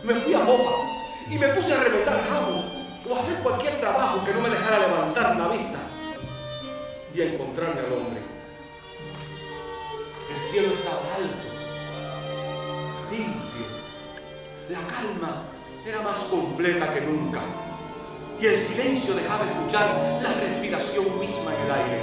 me fui a popa y me puse a reventar jabos o a hacer cualquier trabajo que no me dejara levantar la vista y a encontrarme al hombre. El cielo estaba alto, limpio, la calma era más completa que nunca y el silencio dejaba escuchar la respiración misma en el aire.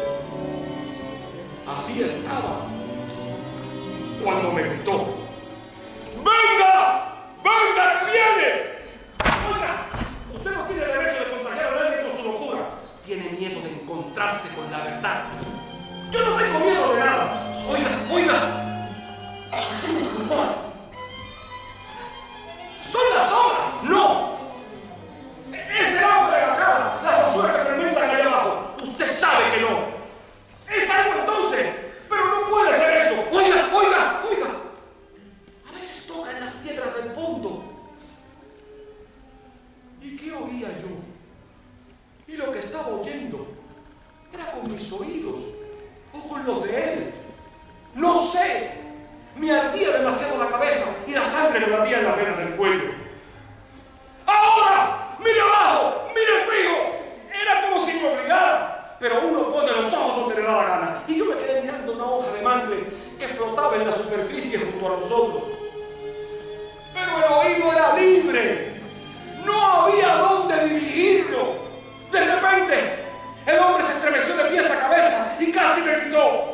Así estaba cuando me gritó: ¡venga! ¡Venga, que viene! Oiga, usted no tiene derecho de contagiar a nadie con su locura. Tiene miedo de encontrarse con la verdad. Yo no tengo miedo de nada. Oiga, oiga. Es un rumor. Son las horas. ¡No! Es el agua de la cara, la basura que fermentan ahí abajo. Usted sabe que no. Es algo entonces, pero no puede ser eso. Oiga, oiga, oiga. A veces tocan las piedras del fondo. ¿Y qué oía yo? Y lo que estaba oyendo era con mis oídos o con los de él. No sé. Me ardía demasiado la cabeza y la sangre me batía en las venas del cuello. ¡Ahora! ¡Mire abajo! ¡Mire frío! Era como si me obligara. Pero uno pone los ojos donde le da la gana. Y yo me quedé mirando una hoja de mangle que flotaba en la superficie junto a nosotros. Pero el oído era libre. No había dónde dirigirlo. De repente, el hombre se estremeció de pies a cabeza y casi me gritó: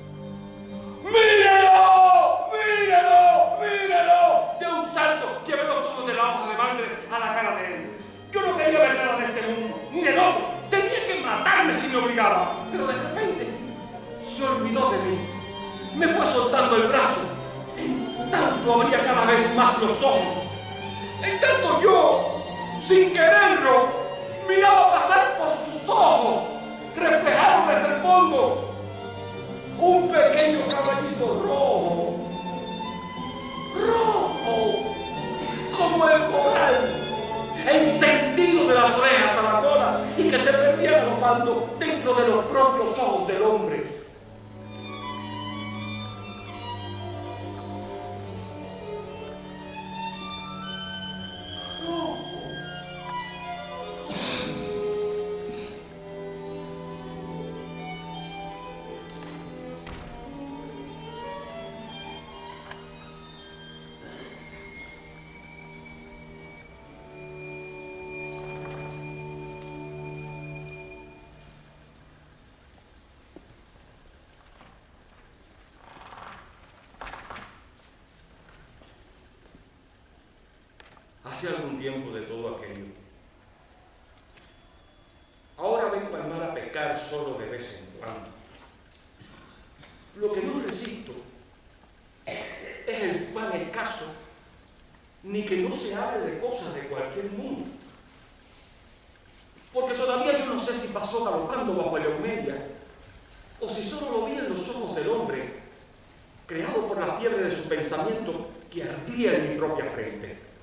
¡mírelo! ¡Mírelo! ¡Mírelo! De un salto llevé los ojos de la hoja de mangle a la cara de él. Yo no quería ver nada de este mundo, ni de loco. Tenía que matarme si me obligaba. Pero de repente se olvidó de mí. Me fue soltando el brazo. En tanto abría cada vez más los ojos. En tanto yo, sin quererlo, miraba pasar por sus ojos, reflejados desde el fondo, un pequeño caballito rojo. Rojo, como el coral, encendido de las orejas a la cola y que se perdía galopando dentro de los propios ojos del hombre. Rojo. Hace algún tiempo de todo aquello. Ahora vengo al mar a pescar solo de vez en cuando. Lo que no resisto es el pan escaso, ni que no se hable de cosas de cualquier mundo. Porque todavía yo no sé si pasó galopando bajo la Eumedia, o si solo lo vi en los ojos del hombre, creado por la fiebre de su pensamiento que ardía en mi propia frente.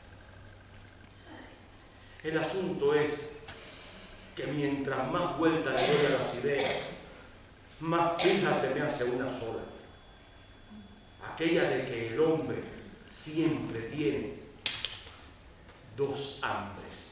El asunto es que mientras más vueltas le doy a las ideas, más fija se me hace una sola. Aquella de que el hombre siempre tiene dos hambres.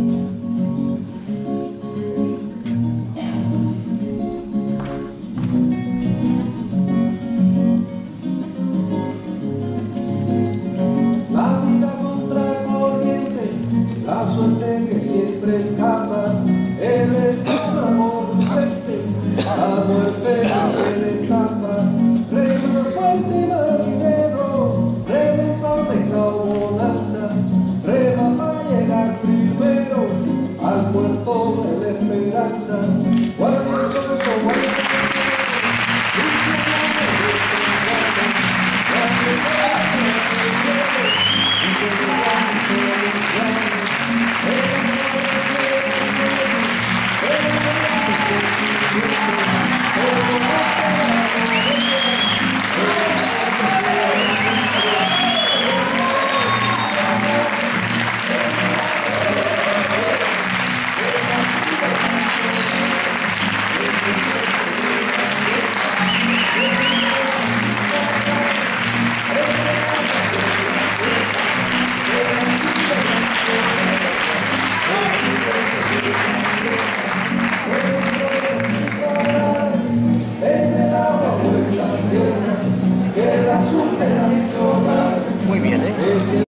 La suerte que siempre escapa, el estado amor fuerte, la muerte no se destapa. Rema fuerte marinero, rema en tormenta o bonanza, rema para llegar primero al puerto de la esperanza.